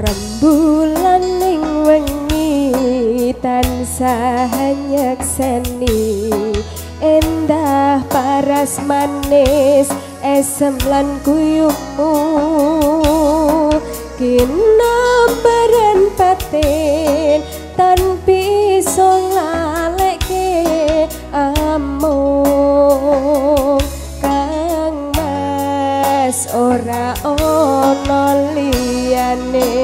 Rembulan ning wengi tansah nyekseni endah paras manis esem lan guyubmu kinambaran batin tanpi iso ngalekke amung kang mas ora ono liyane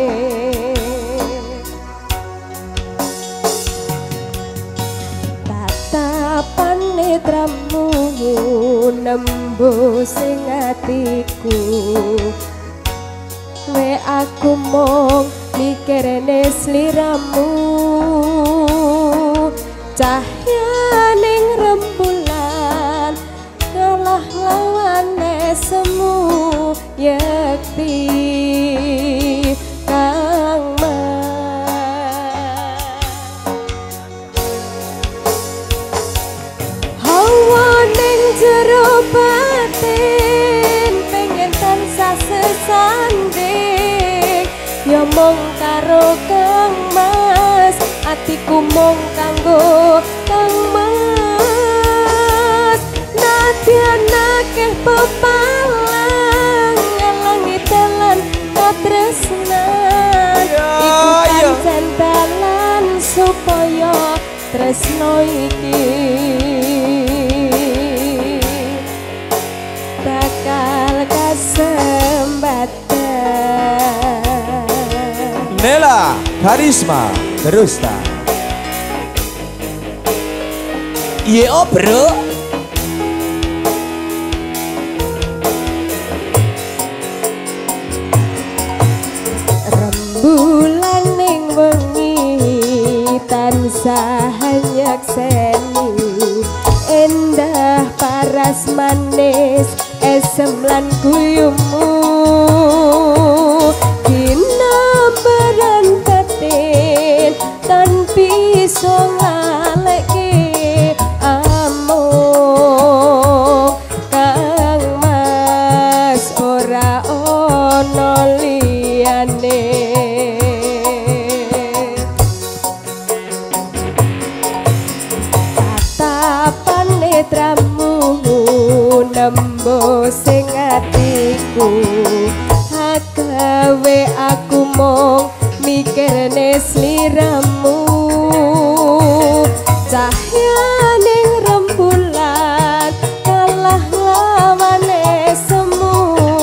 tatapan netramu nembus ing atiku we aku mung mikirne sliramu cahyaning rembulan kalah lawane semu yakti kang hawa ning jero batin pengen tansah sesanding ya mung karo kang mas atiku mung kanggo kang mas nadyan akeh pepalang ngalangi dalan katresnan iku pancen dalan supaya tresno iki bakal kasembatan. Nela Karisma Terusta. Iya oh bro. Rembulan ning wengi tansah nyekseni endah paras manis esem lan guyubmu kinambaran batin tanpi iso ngalekke amung kang mas ora ono liyane tatapan netramu nembus ing atiku gawe aku mung mikirne sliramu cahyaning rembulan kalah lawane semu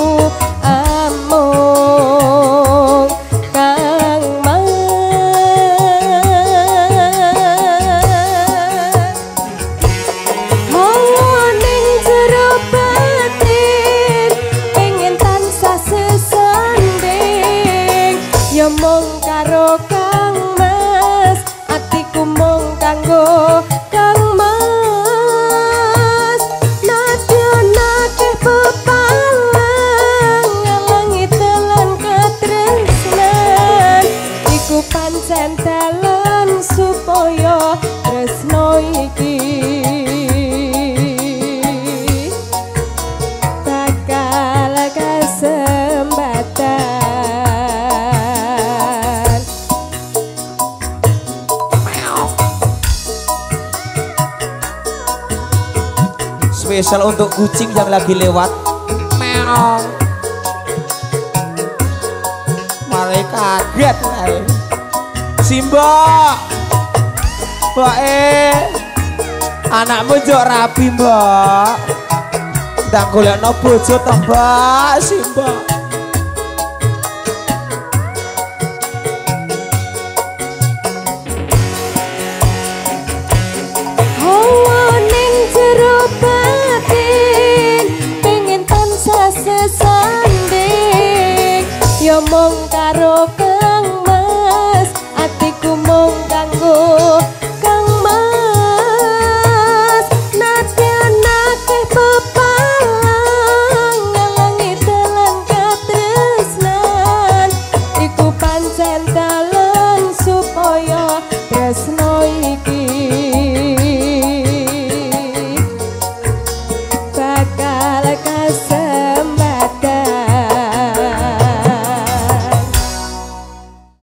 amung kang hawa ning jero batin pengen tansah sesanding ya mung karo kang mas atiku mung kanggo kang mas nadyan akeh pepalang ngalangi dalan katresnan iku pancen dalan supaya tresno iki bakal kasembatan. Spesial untuk kucing yang lagi lewat. Meong. Malah kaget ae. Simba. Mbak anakmu njok rapi, Mbak. Ndang golekno bojo to, Mbak, Simba. Hawa ning jero batin pengen tansah sesanding ya mung karo kang mas atiku mung kanggo kang mas nadyan akeh pepalang ngalangi dalan katresnan iku pancen dalan supaya tresno iki bakal kasembatan.